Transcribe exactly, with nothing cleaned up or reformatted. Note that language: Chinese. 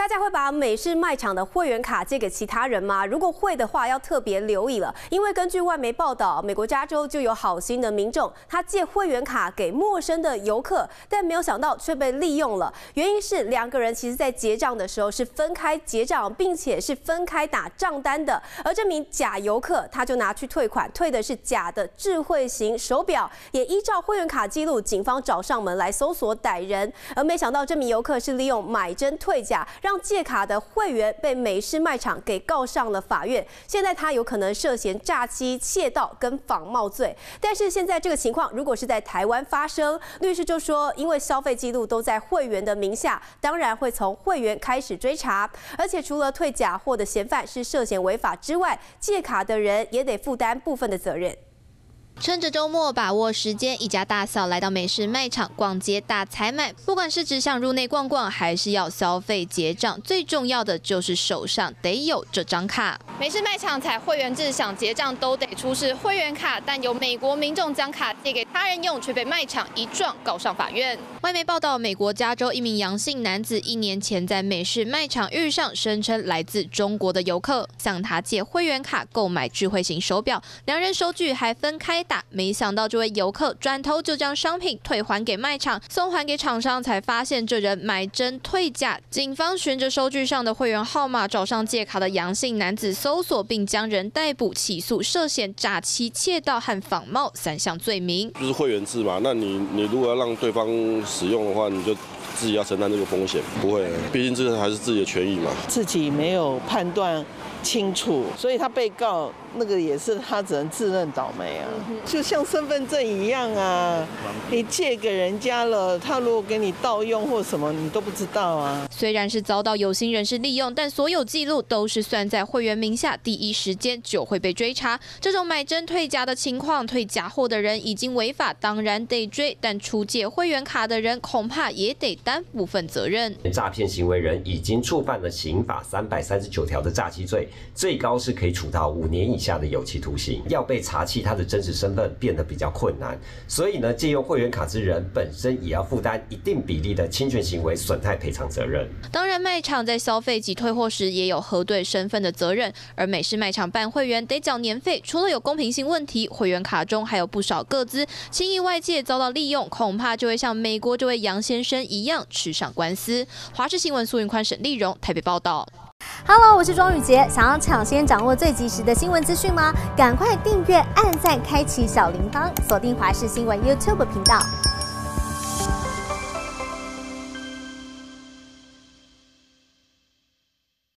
家会把美式卖场的会员卡借给其他人吗？如果会的话，要特别留意了，因为根据外媒报道，美国加州就有好心的民众，他借会员卡给陌生的游客，但没有想到却被利用了。原因是两个人其实在结账的时候是分开结账，并且是分开打账单的，而这名假游客他就拿去退款，退的是假的智慧型手表，也依照会员卡记录，警方找上门来搜索逮人，而没想到这名游客是利用买真退假，让借卡的会员被美式卖场给告上了法院。现在他有可能涉嫌诈欺、窃盗跟仿冒罪。但是现在这个情况如果是在台湾发生，律师就说，因为消费记录都在会员的名下，当然会从会员开始追查。而且除了退假货的嫌犯是涉嫌违法之外，借卡的人也得负担部分的责任。 趁着周末把握时间，一家大小来到美式卖场逛街大采买。不管是只想入内逛逛，还是要消费结账，最重要的就是手上得有这张卡。美式卖场采会员制，想结账都得出示会员卡，但有美国民众将卡借给他人用，却被卖场一状告上法院。外媒报道，美国加州一名杨姓男子一年前在美式卖场遇上声称来自中国的游客，向他借会员卡购买智慧型手表，两人收据还分开打，没想到这位游客转头就将商品退还给卖场，送还给厂商，才发现这人买真退假。警方循着收据上的会员号码找上借卡的杨姓男子搜索，并将人逮捕起诉，涉嫌诈欺、窃盗和仿冒三项罪名。 就是会员制嘛，那你你如果要让对方使用的话，你就自己要承担这个风险，不会，毕竟这个还是自己的权益嘛。 自己没有判断清楚，所以他被告那个也是他只能自认倒霉啊，就像身份证一样啊，你借给人家了，他如果给你盗用或什么，你都不知道啊。 虽然是遭到有心人士利用，但所有记录都是算在会员名下，第一时间就会被追查。这种买真退假的情况，退假货的人已经违法，当然得追，但出借会员卡的人恐怕也得担部分责任。 诈骗行为人已经触犯了刑法三百三十九条的诈欺罪，最高是可以处到五年以下的有期徒刑，要被查缉他的真实身份变得比较困难。所以呢，借用会员卡之人本身也要负担一定比例的侵权行为损害赔偿责任。 当然，卖场在消费及退货时也有核对身份的责任，而美式卖场办会员得缴年费，除了有公平性问题，会员卡中还有不少个资，轻易外界遭到利用，恐怕就会像美国这位杨先生一样吃上官司。华视新闻苏云宽、沈丽蓉台北报道。 Hello， 我是庄宇杰。想要抢先掌握最及时的新闻资讯吗？赶快订阅、按赞、开启小铃铛，锁定华视新闻 YouTube 频道。